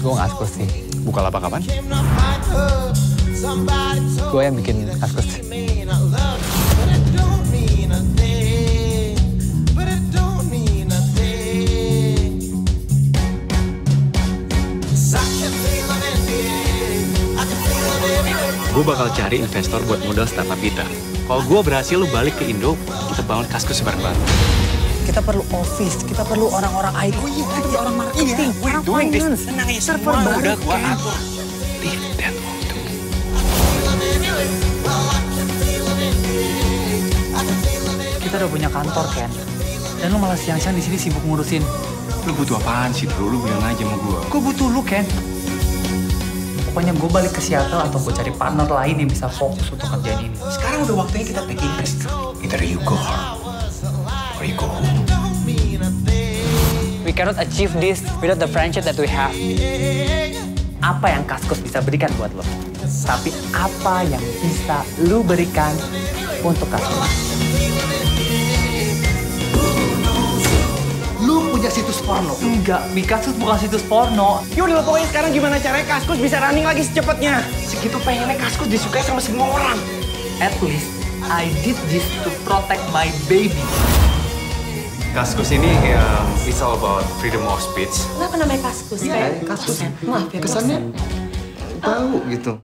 Gue ngaskus sih. Bukalapak kapan? Gue yang bikin kaskus. Gue bakal cari investor buat modal startup kita. Kalau gue berhasil, lu balik ke Indo, kita bangun Kaskus bareng-bareng. Kita perlu office, kita perlu orang-orang IT, kita perlu orang marketing, orang finance. Tenang ya, server baru. Udah gue atur. Leave that all to me. Kita udah punya kantor, Ken. Dan lu malah siang-siang di sini sibuk ngurusin. Lu butuh apaan sih, bro? Lu bilang aja sama gue. Gue butuh lu, Ken. Pokoknya gue balik ke Seattle atau gue cari partner lain yang bisa fokus untuk kerjaan ini. Sekarang udah waktunya kita take risk. Either you go hard, or you go home. We cannot achieve this without the friendship that we have. Apa yang Kaskus bisa berikan buat lo? Tapi apa yang bisa lu berikan untuk Kaskus? Lu punya situs porno? Enggak, Kaskus bukan situs porno. Yaudah pokoknya sekarang gimana caranya Kaskus bisa running lagi secepatnya? Segitu pengennya Kaskus disukai sama semua orang. At least, I did this to protect my baby. Kaskus ini it's all about freedom of speech. Kenapa namanya Kaskus? Kaskus. Maaf ya, Kesannya bau gitu.